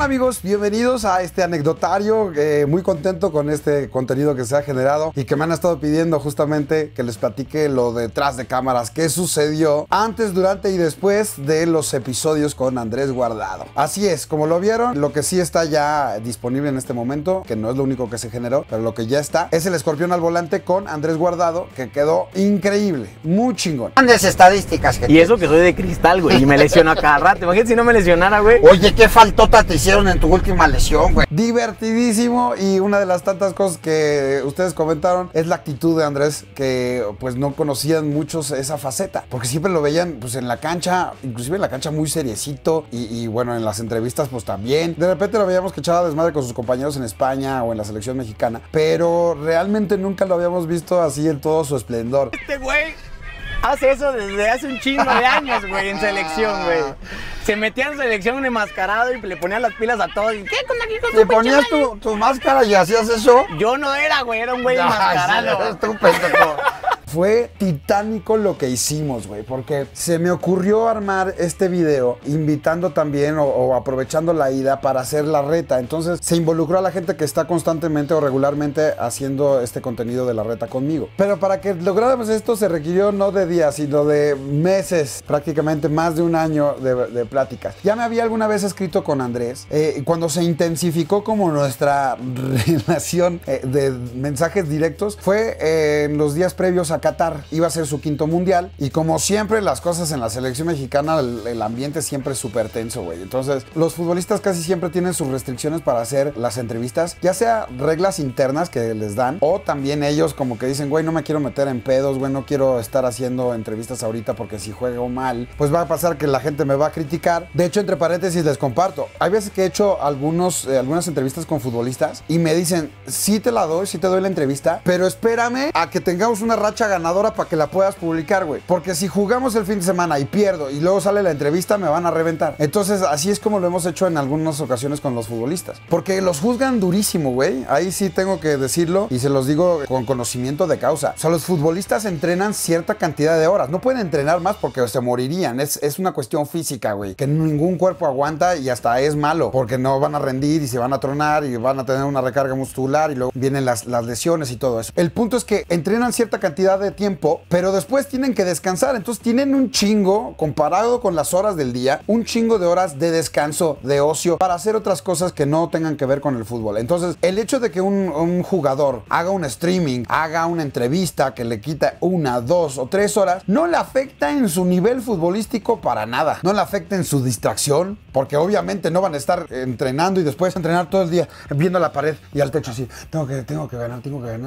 on, amigos? Bienvenidos a este anecdotario. Muy contento con este contenido que se ha generado y que me han estado pidiendo justamente que les platique lo detrás de cámaras, qué sucedió antes, durante y después de los episodios con Andrés Guardado. Así es, como lo vieron, lo que sí está ya disponible en este momento, que no es lo único que se generó, pero lo que ya está, es el Escorpión al Volante con Andrés Guardado, que quedó increíble, muy chingón. Grandes estadísticas que Y eso que soy de cristal, güey, y me lesiono a cada rato. Imagínate si no me lesionara, güey. Oye, qué faltota te hicieron en tu última lesión, güey. Divertidísimo, y una de las tantas cosas que ustedes comentaron es la actitud de Andrés, que pues no conocían muchos esa faceta, porque siempre lo veían pues en la cancha, inclusive en la cancha muy seriecito, y bueno, en las entrevistas pues también. De repente lo veíamos que echaba desmadre con sus compañeros en España o en la selección mexicana, pero realmente nunca lo habíamos visto así en todo su esplendor. Este güey hace eso desde hace un chingo de años, güey, en selección, güey. Se metía en selección enmascarado y le ponía las pilas a todos. ¿Y qué con aquí con Te ponías tu máscara y hacías eso. Yo no era, güey, era un güey enmascarado. Tú, pendejo. Fue titánico lo que hicimos, güey, porque se me ocurrió armar este video invitando también o aprovechando la ida para hacer la reta. Entonces se involucró a la gente que está constantemente o regularmente haciendo este contenido de la reta conmigo. Pero para que lográramos esto se requirió no de días, sino de meses, prácticamente más de un año de pláticas. Ya me había alguna vez escrito con Andrés, cuando se intensificó como nuestra relación de mensajes directos, fue en los días previos a Qatar. Iba a ser su quinto mundial y como siempre las cosas en la selección mexicana, el ambiente siempre es súper tenso, güey. Entonces los futbolistas casi siempre tienen sus restricciones para hacer las entrevistas, ya sea reglas internas que les dan o también ellos como que dicen, güey, no me quiero meter en pedos, güey, no quiero estar haciendo entrevistas ahorita porque si juego mal, pues va a pasar que la gente me va a criticar. De hecho, entre paréntesis les comparto, hay veces que he hecho algunas entrevistas con futbolistas y me dicen, sí te doy la entrevista, pero espérame a que tengamos una racha ganadora para que la puedas publicar, güey. Porque si jugamos el fin de semana y pierdo y luego sale la entrevista, me van a reventar. Entonces, así es como lo hemos hecho en algunas ocasiones con los futbolistas. Porque los juzgan durísimo, güey. Ahí sí tengo que decirlo y se los digo con conocimiento de causa. O sea, los futbolistas entrenan cierta cantidad de horas. No pueden entrenar más porque se morirían. Es una cuestión física, güey. Que ningún cuerpo aguanta y hasta es malo. Porque no van a rendir y se van a tronar y van a tener una recarga muscular y luego vienen las lesiones y todo eso. El punto es que entrenan cierta cantidad de tiempo, pero después tienen que descansar. Entonces tienen un chingo, comparado con las horas del día, un chingo de horas de descanso, de ocio, para hacer otras cosas que no tengan que ver con el fútbol. Entonces, el hecho de que un jugador haga un streaming, haga una entrevista que le quita 1, 2 o 3 horas, no le afecta en su nivel futbolístico para nada. No le afecta en su distracción, porque obviamente no van a estar entrenando y después entrenar todo el día viendo la pared y al techo así, tengo que ganar.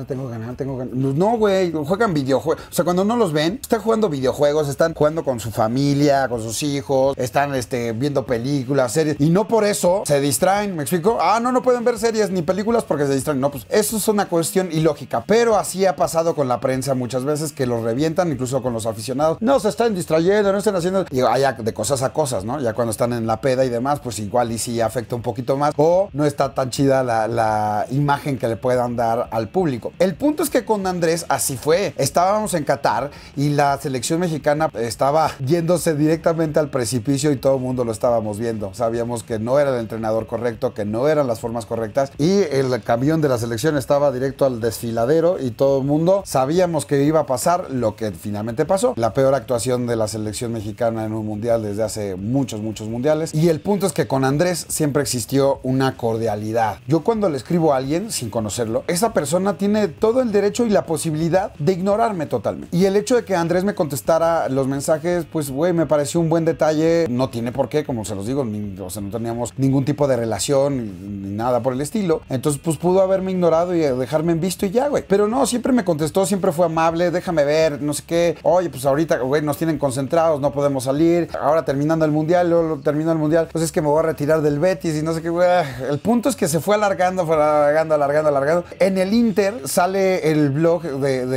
No, güey, juegan videojuegos. O sea, cuando no los ven, están jugando videojuegos, están jugando con su familia, con sus hijos, están viendo películas, series, y no por eso se distraen, ¿me explico? No pueden ver series ni películas porque se distraen. No, pues eso es una cuestión ilógica, pero así ha pasado con la prensa muchas veces, que los revientan, incluso con los aficionados. No, se están distrayendo, no están haciendo, y hay de cosas a cosas, ¿no? Ya cuando están en la peda y demás, pues igual y sí afecta un poquito más, o no está tan chida la imagen que le puedan dar al público. El punto es que con Andrés así fue. Estábamos en Qatar y la selección mexicana estaba yéndose directamente al precipicio y todo el mundo lo estábamos viendo. Sabíamos que no era el entrenador correcto, que no eran las formas correctas, y el camión de la selección estaba directo al desfiladero y todo el mundo sabíamos que iba a pasar lo que finalmente pasó. La peor actuación de la selección mexicana en un mundial desde hace muchos mundiales. Y el punto es que con Andrés siempre existió una cordialidad. Yo cuando le escribo a alguien sin conocerlo, esa persona tiene todo el derecho y la posibilidad de ignorarme totalmente. Y el hecho de que Andrés me contestara los mensajes, pues güey, me pareció un buen detalle. No tiene por qué, como se los digo, o sea, no teníamos ningún tipo de relación ni nada por el estilo. Entonces pues pudo haberme ignorado y dejarme en visto y ya, güey. Pero no, siempre me contestó, siempre fue amable, déjame ver, no sé qué. Oye, pues ahorita, güey, nos tienen concentrados, no podemos salir. Ahora terminando el mundial, luego termino el mundial, pues es que me voy a retirar del Betis y no sé qué, güey. El punto es que se fue alargando. En el Inter sale el blog del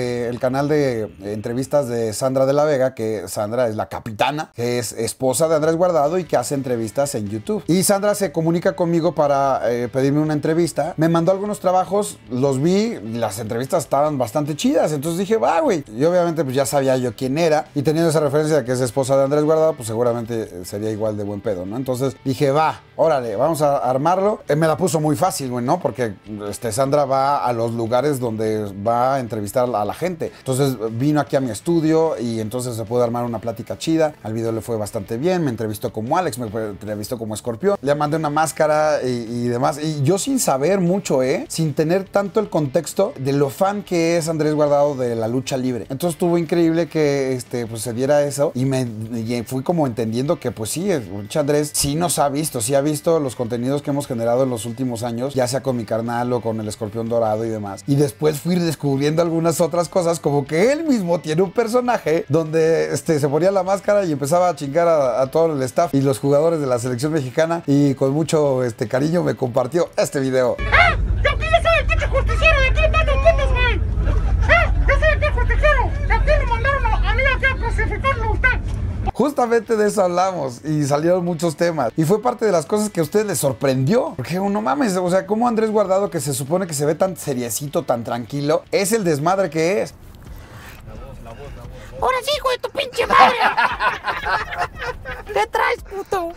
canal de entrevistas de Sandra de la Vega, que Sandra es la capitana, que es esposa de Andrés Guardado y que hace entrevistas en YouTube. Y Sandra se comunica conmigo para pedirme una entrevista. Me mandó algunos trabajos, los vi, las entrevistas estaban bastante chidas. Entonces dije, va, güey. Y obviamente pues ya sabía yo quién era. Y teniendo esa referencia de que es esposa de Andrés Guardado, pues seguramente sería igual de buen pedo, ¿no? Entonces dije, va, órale, vamos a armarlo. Me la puso muy fácil, güey, ¿no? Porque Sandra va a los lugares donde va a entrevistar a la gente. Entonces vino aquí a mi estudio y entonces se pudo armar una plática chida. Al video le fue bastante bien. Me entrevistó como Alex, me entrevistó como Escorpión. Le mandé una máscara y demás. Y yo sin saber mucho, sin tener tanto el contexto de lo fan que es Andrés Guardado de la lucha libre. Entonces estuvo increíble que pues se diera eso y fui como entendiendo que pues sí, Andrés sí nos ha visto, sí ha visto los contenidos que hemos generado en los últimos años, ya sea con mi carnal o con el Escorpión Dorado y demás. Y después fui descubriendo algunas otras cosas, como que él mismo tiene un personaje donde se ponía la máscara y empezaba a chingar a todo el staff y los jugadores de la selección mexicana, y con mucho cariño me compartió este video. ¡Ah! ¡Yo aquí yo soy el pinche justiciero! ¡De aquí mando puntos, güey! ¡Yo soy el pinche justiciero! ¡De aquí me mandaron a mí aquí a crucificarlo a usted! Justamente de eso hablamos y salieron muchos temas. Y fue parte de las cosas que a ustedes les sorprendió. Porque no mames, o sea, como Andrés Guardado, que se supone que se ve tan seriecito, tan tranquilo, es el desmadre que es. ¡Ahora sí, hijo de tu pinche madre! ¿Qué traes, puto?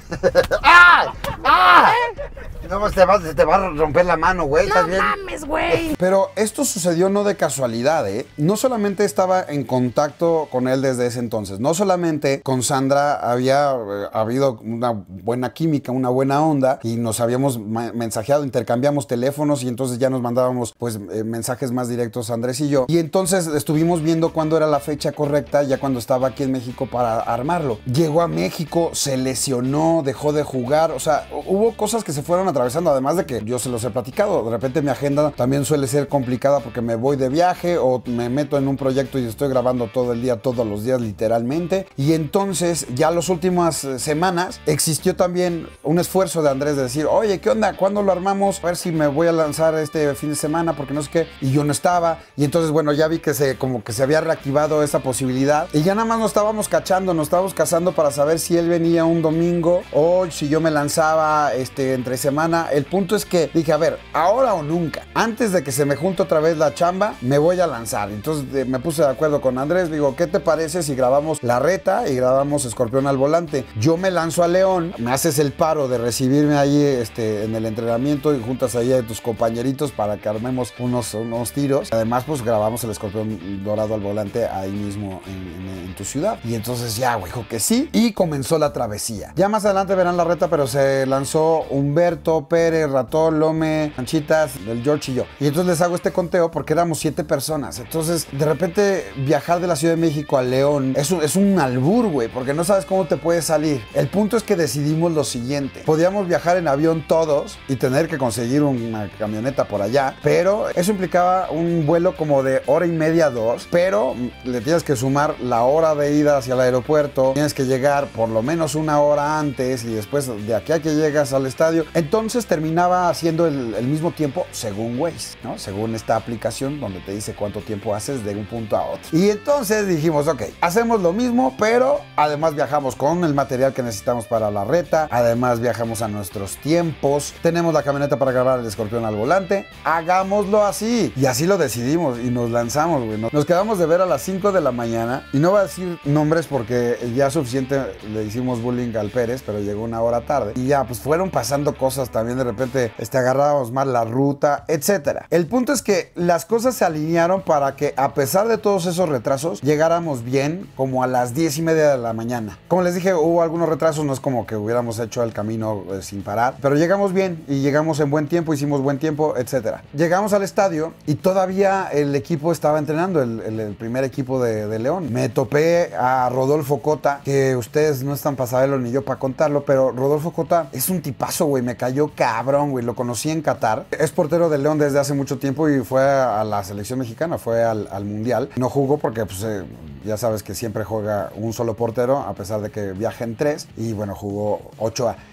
¡Ah! ¡Ah! No, te va a romper la mano, güey. ¡No mames, güey! Pero esto sucedió no de casualidad, No solamente estaba en contacto con él desde ese entonces. No solamente con Sandra había habido una buena química, una buena onda, y nos habíamos mensajeado, intercambiamos teléfonos y entonces ya nos mandábamos pues mensajes más directos Andrés y yo. Y entonces estuvimos viendo cuándo era la fecha correcta, ya cuando estaba aquí en México para armarlo. Llegó a México, se lesionó, dejó de jugar. O sea, hubo cosas que se fueron atravesando, además de que yo se los he platicado. De repente mi agenda también suele ser complicada porque me voy de viaje o me meto en un proyecto y estoy grabando todo el día, todos los días literalmente. Y entonces ya las últimas semanas existió también un esfuerzo de Andrés de decir, oye, ¿qué onda? ¿Cuándo lo armamos? A ver si me voy a lanzar este fin de semana porque no sé qué. Y yo no estaba. Y entonces, bueno, ya vi que como que se había reactivado esa posibilidad. Y ya nada más nos estábamos cachando, nos estábamos cazando para saber si él venía un domingo o si yo me lanzaba entre semana. El punto es que dije, a ver, ahora o nunca. Antes de que se me junte otra vez la chamba, me voy a lanzar. Entonces me puse de acuerdo con Andrés. Digo, ¿qué te parece si grabamos La Reta y grabamos Escorpión al Volante? Yo me lanzo a León, me haces el paro de recibirme ahí en el entrenamiento y juntas ahí a tus compañeritos para que armemos unos tiros. Además, pues grabamos el Escorpión Dorado al Volante ahí mismo en tu ciudad. Y entonces ya, güey, dijo que sí. Y comenzó la travesía. Ya más adelante verán La Reta, pero se lanzó Humberto, Pérez, Ratón, Lome, Manchitas, el George y yo. Y entonces les hago este conteo porque éramos 7 personas. Entonces, de repente, viajar de la Ciudad de México a León es un albur, güey, porque no sabes cómo te puede salir. El punto es que decidimos lo siguiente. Podíamos viajar en avión todos y tener que conseguir una camioneta por allá, pero eso implicaba un vuelo como de hora y media, 2, pero le tienes que sumar la hora de ida hacia el aeropuerto, tienes que llegar por lo menos una hora antes y después de aquí a que llegas al estadio. Entonces terminaba haciendo el mismo tiempo según Waze, ¿no? Según esta aplicación donde te dice cuánto tiempo haces de un punto a otro. Y entonces dijimos, ok, hacemos lo mismo, pero además viajamos con el material que necesitamos para La Reta, además viajamos a nuestros tiempos, tenemos la camioneta para grabar el Escorpión al Volante, hagámoslo así. Y así lo decidimos y nos lanzamos, güey. Nos quedamos de ver a las 5 de la mañana y no voy a decir nombres porque ya suficiente le hicimos bullying al Pérez, pero llegó una hora tarde. Y ya, pues fueron pasando cosas también, de repente agarrábamos mal la ruta, etcétera. El punto es que las cosas se alinearon para que a pesar de todos esos retrasos, llegáramos bien como a las 10:30 de la mañana. Como les dije, hubo algunos retrasos, no es como que hubiéramos hecho el camino sin parar, pero llegamos bien y llegamos en buen tiempo, hicimos buen tiempo, etcétera. Llegamos al estadio y todavía el equipo estaba entrenando, el primer equipo de León. Me topé a Rodolfo Cota, que ustedes no están para saberlo ni yo para contarlo, pero Rodolfo Cota es un tipazo, güey, me cayó cabrón, güey, lo conocí en Qatar. Es portero de León desde hace mucho tiempo y fue a la selección mexicana, fue al Mundial. No jugó porque, pues, ya sabes que siempre juega un solo portero, a pesar de que viajen 3, y bueno, jugó Ochoa.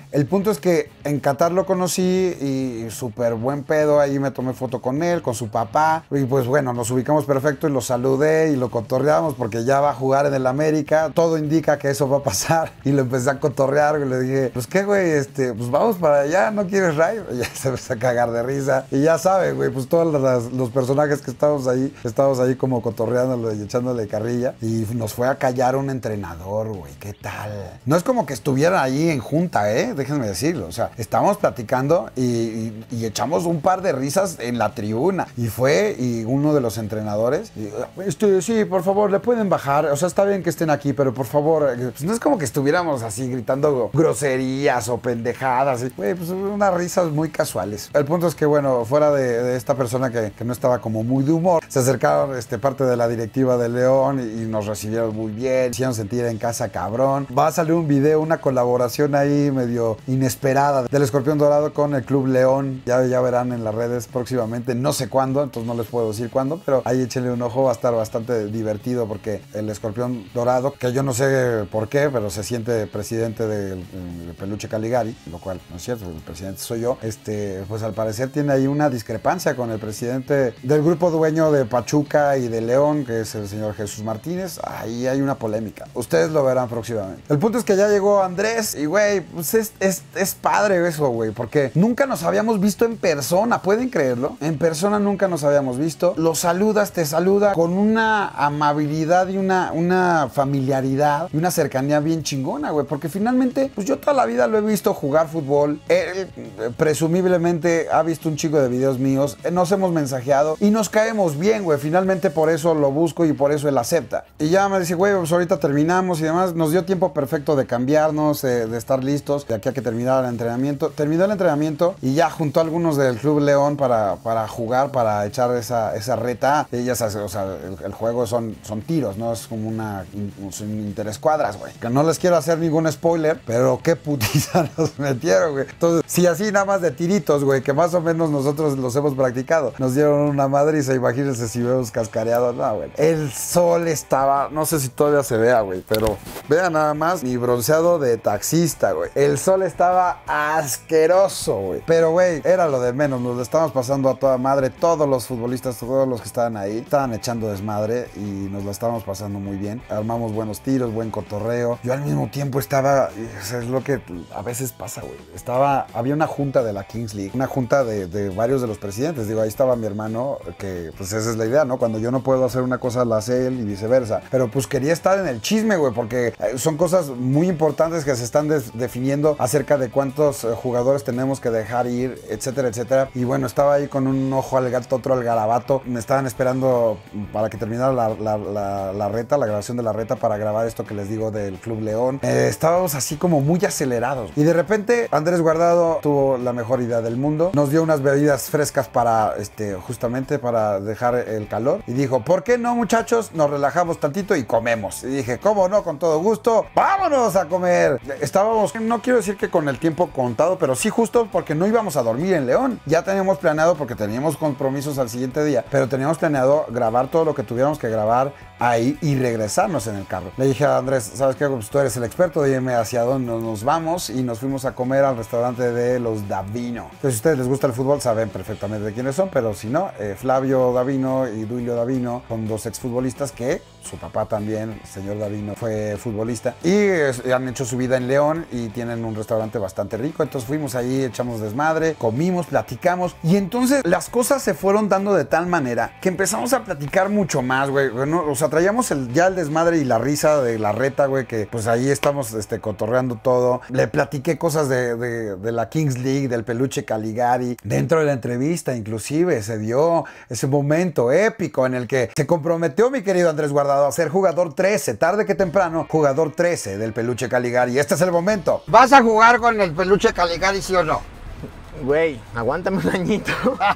El punto es que en Qatar lo conocí y súper buen pedo. Ahí me tomé foto con él, con su papá. Y pues bueno, nos ubicamos perfecto y lo saludé y lo cotorreamos porque ya va a jugar en el América. Todo indica que eso va a pasar. Y lo empecé a cotorrear, güey. Le dije, pues qué, güey, pues vamos para allá, ¿no quieres ride? Y ya se empezó a cagar de risa. Y ya sabe, güey, pues todos los personajes que estábamos ahí como cotorreándolo y echándole carrilla. Y nos fue a callar un entrenador, güey. ¿Qué tal? No es como que estuvieran ahí en junta, déjenme decirlo. O sea, estábamos platicando y echamos un par de risas en la tribuna. Y uno de los entrenadores, sí, por favor, le pueden bajar. O sea, está bien que estén aquí, pero por favor, pues no es como que estuviéramos así gritando groserías o pendejadas. Güey, pues unas risas muy casuales. El punto es que, bueno, fuera de esta persona que no estaba como muy de humor, se acercaron parte de la directiva de León y nos recibieron muy bien. Hicieron sentir en casa cabrón. Va a salir un video, una colaboración ahí medio inesperada del Escorpión Dorado con el Club León. Ya verán en las redes próximamente. No sé cuándo, entonces no les puedo decir cuándo, pero ahí échenle un ojo. Va a estar bastante divertido porque el Escorpión Dorado, que yo no sé por qué, pero se siente presidente del Peluche Caligari, lo cual no es cierto, el presidente soy yo. Pues al parecer tiene ahí una discrepancia con el presidente del grupo dueño de Pachuca y de León, que es el señor Jesús Martínez. Ahí hay una polémica. Ustedes lo verán próximamente. El punto es que ya llegó Andrés y, güey, pues es padre eso, güey, porque nunca nos habíamos visto en persona. ¿Pueden creerlo? En persona nunca nos habíamos visto. Lo saludas, te saluda con una amabilidad y una familiaridad y una cercanía bien chingona, güey, porque finalmente, pues yo toda la vida lo he visto jugar fútbol. Él presumiblemente ha visto un chico de videos míos. Nos hemos mensajeado y nos caemos bien, güey. Finalmente por eso lo busco y por eso él acepta. Y ya me dice, güey, pues ahorita terminamos y demás. Nos dio tiempo perfecto de cambiarnos, de estar listos de aquí a que terminara el entrenamiento. Terminó el entrenamiento y ya juntó a algunos del Club León para jugar, para echar esa reta. Ellas, o sea, el juego son tiros, ¿no? Es como son interescuadras, güey. Que no les quiero hacer ningún spoiler, pero qué putiza nos metieron, güey. Entonces, si así nada más de tiritos, güey, que más o menos nosotros los hemos practicado. Nos dieron una madriza, imagínense si vemos cascareados. No, güey. El sol estaba, no sé si todavía se vea, güey, pero vean nada más mi bronceado de taxista, güey. El sol estaba asqueroso, güey. Pero, güey, era lo de menos. Nos lo estábamos pasando a toda madre. Todos los futbolistas, todos los que estaban ahí, estaban echando desmadre y nos lo estábamos pasando muy bien. Armamos buenos tiros, buen cotorreo. Yo al mismo tiempo estaba, es lo que a veces pasa, güey. Había una junta de la Kings League, una junta de varios de los presidentes. Digo, ahí estaba mi hermano, que pues esa es la idea, ¿no? Cuando yo no puedo hacer una cosa, la hace él y viceversa. Pero pues quería estar en el chisme, güey, porque son cosas muy importantes que se están definiendo acerca de cuántos jugadores tenemos que dejar ir, etcétera, etcétera. Y bueno, estaba ahí con un ojo al gato, otro al garabato. Me estaban esperando para que terminara la reta, la grabación de la reta, para grabar esto que les digo del Club León. Estábamos así como muy acelerados. Y de repente, Andrés Guardado tuvo la mejor idea del mundo. Nos dio unas bebidas frescas para, justamente para dejar el calor. Y dijo, ¿por qué no, muchachos? Nos relajamos tantito y comemos. Y dije, ¿cómo no? Con todo gusto. ¡Vámonos a comer! Estábamos, no quiero decir que con el tiempo contado, pero sí justo porque no íbamos a dormir en León. Ya teníamos planeado, porque teníamos compromisos al siguiente día, pero teníamos planeado grabar todo lo que tuviéramos que grabar ahí y regresarnos en el carro. Le dije a Andrés, ¿sabes qué? Pues tú eres el experto, dime hacia dónde nos vamos, y nos fuimos a comer al restaurante de los Davino. Entonces, si a ustedes les gusta el fútbol, saben perfectamente de quiénes son, pero si no, Flavio Davino y Duilio Davino son dos exfutbolistas que su papá también, el señor Davino, fue futbolista y han hecho su vida en León y tienen un restaurante bastante rico. Entonces fuimos ahí, echamos desmadre, comimos, platicamos, y entonces las cosas se fueron dando de tal manera que empezamos a platicar mucho más, güey. Bueno, o sea, traíamos ya el desmadre y la risa de la reta, güey, que pues ahí estamos cotorreando todo. Le platiqué cosas de la Kings League, del Peluche Caligari. Dentro de la entrevista, inclusive, se dio ese momento épico en el que se comprometió mi querido Andrés Guardado a ser jugador 13, tarde que temprano, jugador 13 del Peluche Caligari. Este es el momento. ¿Vas a jugar con el Peluche Caligari, sí o no? Güey, aguántame un añito.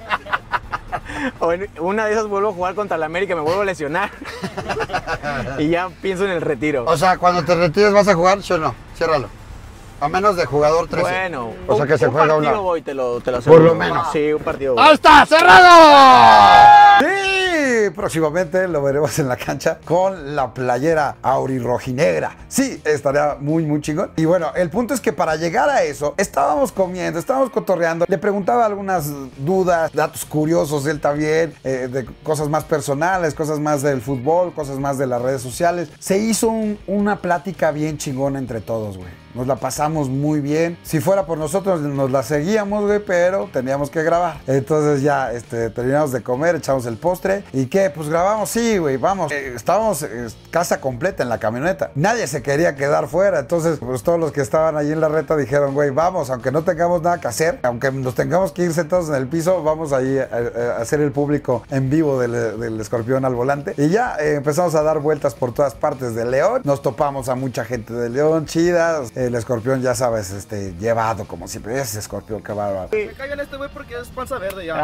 O una de esas vuelvo a jugar contra la América, me vuelvo a lesionar. Y ya pienso en el retiro. O sea, cuando te retires, ¿vas a jugar, sí o no? Ciérralo. A menos de jugador 13. Bueno, o sea que se juega un partido voy, te lo Por lo menos. Sí, un partido voy. ¡Ahí está! ¡Cerrado! Sí, próximamente lo veremos en la cancha con la playera aurirrojinegra. Sí, estaría muy chingón. Y bueno, el punto es que para llegar a eso, estábamos comiendo, estábamos cotorreando. Le preguntaba algunas dudas, datos curiosos él también, de cosas más personales, cosas más del fútbol, cosas más de las redes sociales. Se hizo una plática bien chingona entre todos, güey. Nos la pasamos muy bien. Si fuera por nosotros, nos la seguíamos, güey, pero teníamos que grabar. Entonces ya terminamos de comer, echamos el postre. ¿Y qué? Pues grabamos, sí, güey, vamos. Estábamos casa completa en la camioneta. Nadie se quería quedar fuera. Entonces, pues todos los que estaban allí en la reta dijeron, güey, vamos, aunque no tengamos nada que hacer, aunque nos tengamos que ir sentados en el piso, vamos ahí a hacer el público en vivo del Escorpión al Volante. Y ya empezamos a dar vueltas por todas partes de León. Nos topamos a mucha gente de León, chida. El Escorpión, ya sabes, llevado como siempre. Ese Escorpión, qué bárbaro. Me caigan este güey porque es panza verde ya.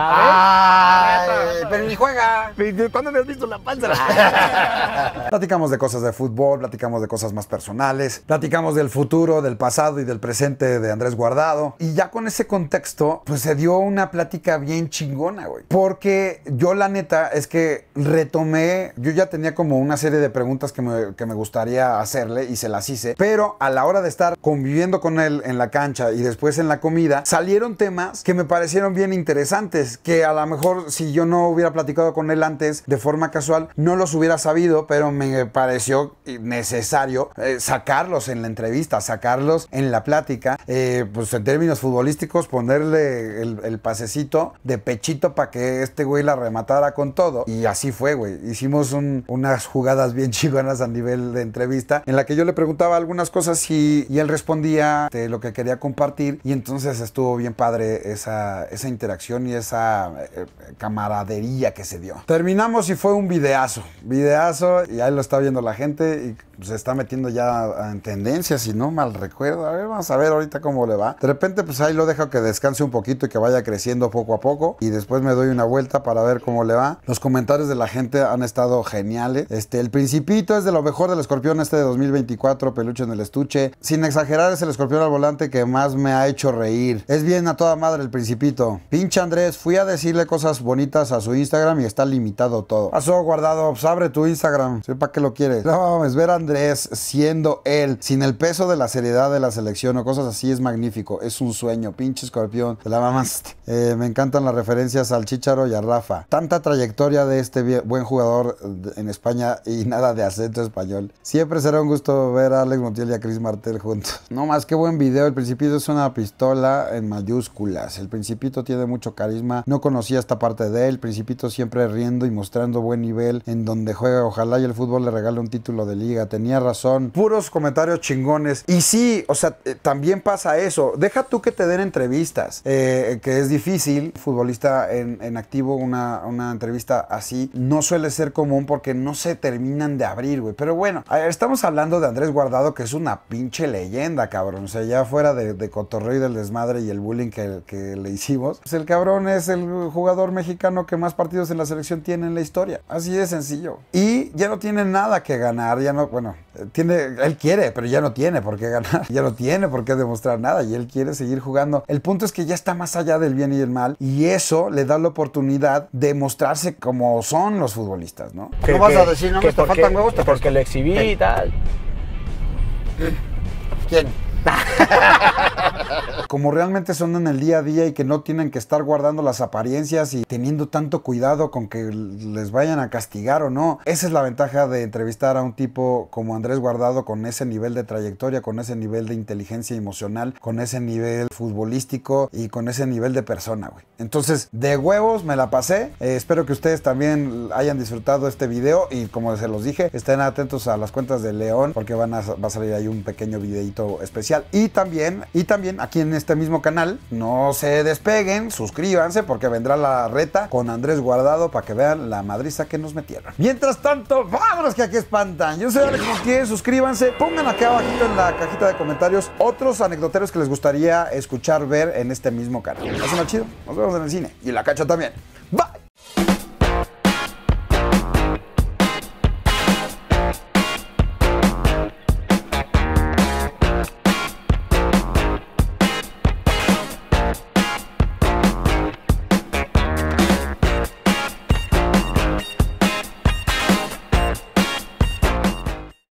Ay, pero ni juega. ¿Cuándo me has visto la panza? Platicamos de cosas de fútbol, platicamos de cosas más personales, platicamos del futuro, del pasado y del presente de Andrés Guardado. Y ya con ese contexto, pues se dio una plática bien chingona, güey. Porque yo la neta es que retomé, yo ya tenía como una serie de preguntas que me gustaría hacerle y se las hice. Pero a la hora de estar conviviendo con él en la cancha y después en la comida, salieron temas que me parecieron bien interesantes, que a lo mejor si yo no hubiera platicado con él antes de forma casual, no los hubiera sabido, pero me pareció necesario sacarlos en la entrevista, sacarlos en la plática, pues en términos futbolísticos, ponerle el pasecito de pechito para que este güey la rematara con todo. Y así fue, güey. Hicimos unas jugadas bien chingonas a nivel de entrevista, en la que yo le preguntaba algunas cosas y él respondía de lo que quería compartir, y entonces estuvo bien padre esa interacción y esa camaradería que se dio. Terminamos y fue un videazo, y ahí lo está viendo la gente y se está metiendo ya en tendencias, si no mal recuerdo. A ver, vamos a ver ahorita cómo le va. De repente pues ahí lo dejo que descanse un poquito y que vaya creciendo poco a poco, y después me doy una vuelta para ver cómo le va. Los comentarios de la gente han estado geniales. El Principito es de lo mejor del Escorpión de 2024, peluche en el estuche. Sin exagerar, es el Escorpión al Volante que más me ha hecho reír. Es bien a toda madre el Principito. Pinche Andrés, fui a decirle cosas bonitas a su Instagram y está limitado todo. Pasó, Guardado, pues abre tu Instagram. ¿Sí, para qué lo quieres? No mames, ver a Andrés siendo él, sin el peso de la seriedad de la selección o cosas así, es magnífico. Es un sueño, pinche Escorpión. Te la mamaste. Me encantan las referencias al Chícharo y a Rafa. Tanta trayectoria de este buen jugador en España y nada de acento español. Siempre será un gusto ver a Alex Montiel y a Chris Martel juntos. No más, qué buen video. El Principito es una pistola en mayúsculas. El Principito tiene mucho carisma. No conocía esta parte de él. El Principito siempre riendo y mostrando buen nivel en donde juega. Ojalá y el fútbol le regale un título de liga. Tenía razón. Puros comentarios chingones. Y sí, o sea, también pasa eso. Deja tú que te den entrevistas, que es difícil. Futbolista en activo, una entrevista así no suele ser común porque no se terminan de abrir, güey. Pero bueno, estamos hablando de Andrés Guardado, que es una pinche leyenda, cabrón. O sea, ya fuera de cotorreo y del desmadre y el bullying que le hicimos, pues el cabrón es el jugador mexicano que más partidos en la selección tiene en la historia. Así de sencillo. Y ya no tiene nada que ganar, ya no, bueno, él quiere, pero ya no tiene por qué ganar, ya no tiene por qué demostrar nada y él quiere seguir jugando. El punto es que ya está más allá del bien y el mal, y eso le da la oportunidad de mostrarse como son los futbolistas, ¿no? No vas a decir, no, te faltan huevos, porque lo exhibí y tal. ¿Quién? Como realmente son en el día a día y que no tienen que estar guardando las apariencias y teniendo tanto cuidado con que les vayan a castigar o no. Esa es la ventaja de entrevistar a un tipo como Andrés Guardado, con ese nivel de trayectoria, con ese nivel de inteligencia emocional, con ese nivel futbolístico y con ese nivel de persona, güey. Entonces, de huevos me la pasé. Espero que ustedes también hayan disfrutado este video y, como se los dije, estén atentos a las cuentas de León porque va a salir ahí un pequeño videito especial. Y también aquí en este mismo canal, no se despeguen, suscríbanse porque vendrá la reta con Andrés Guardado para que vean la madriza que nos metieron. Mientras tanto, vámonos que aquí espantan. Yo soy Alex Montiel, suscríbanse, pongan aquí abajito en la cajita de comentarios otros anecdoteros que les gustaría escuchar ver en este mismo canal. Pásenla chido, nos vemos en el cine y en la cancha también.